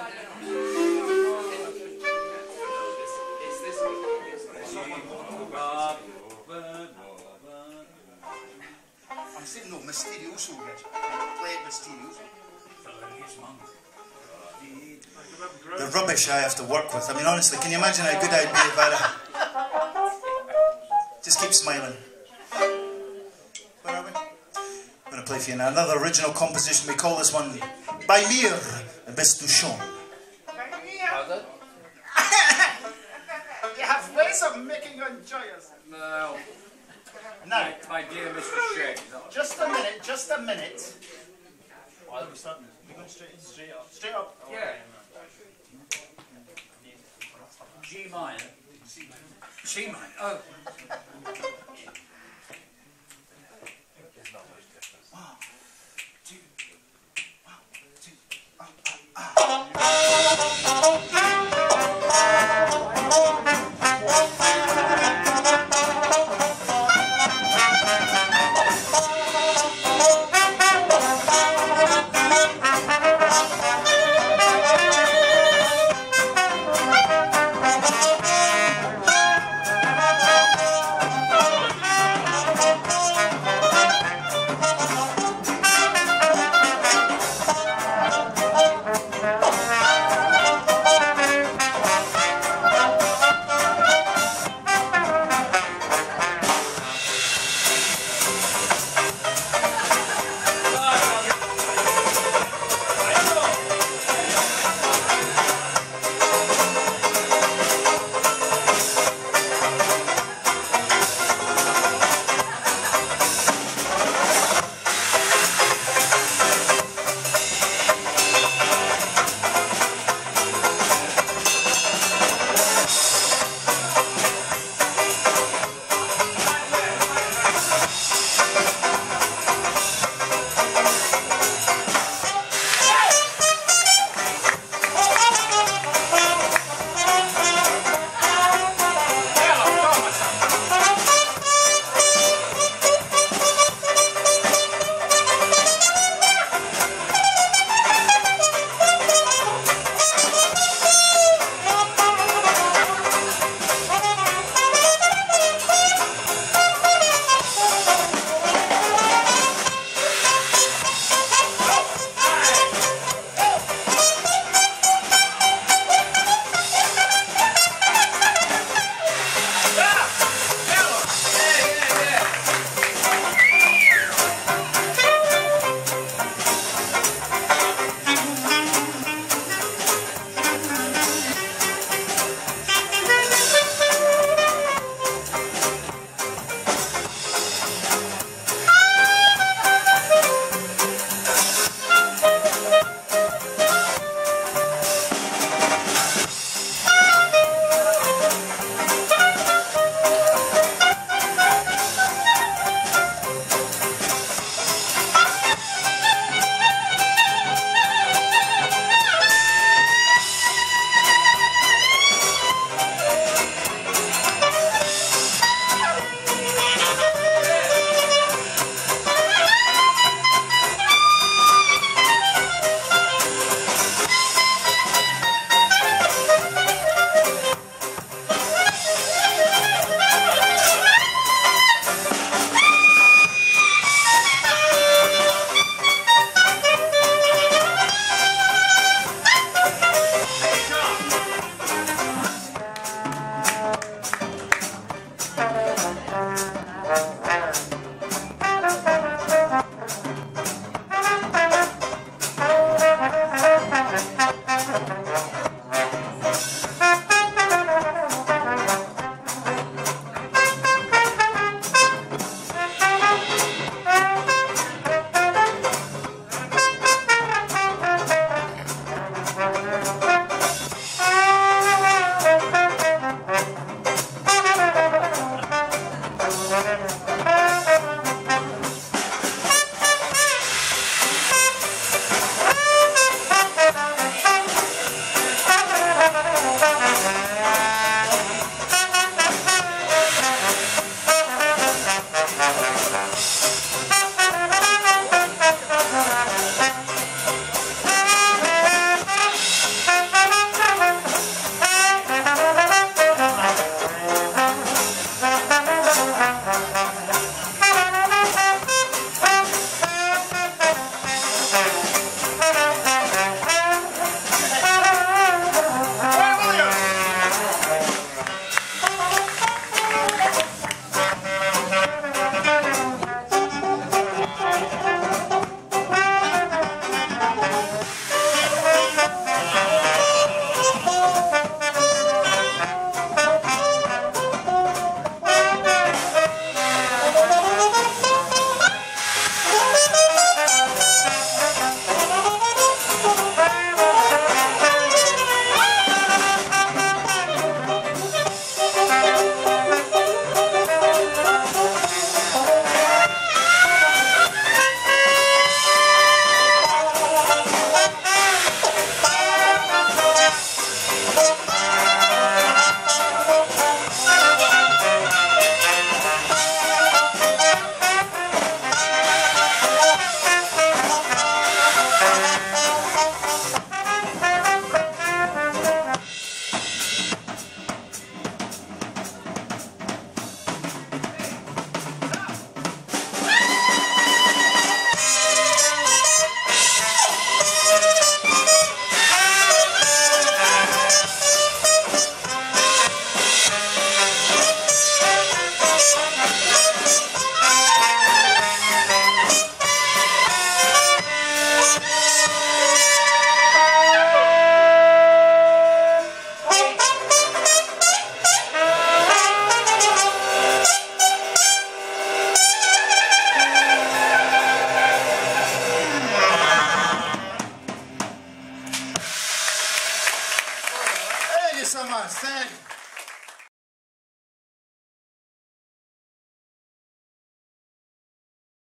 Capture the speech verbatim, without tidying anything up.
I'm saying no, Mysterioso, Rich. Play it Mysterioso. The rubbish I have to work with. I mean, honestly, can you imagine how good I'd be if I... Just keep smiling. Where are we? I'm going to play for you now another original composition. We call this one By Mir, Best du Schon. You have ways of making you enjoy us. No. Now, My dear Mister Shea. just a minute, just a minute. Why are we starting? We're going straight, straight up. Straight up. Yeah. G minor. C minor. Oh. third.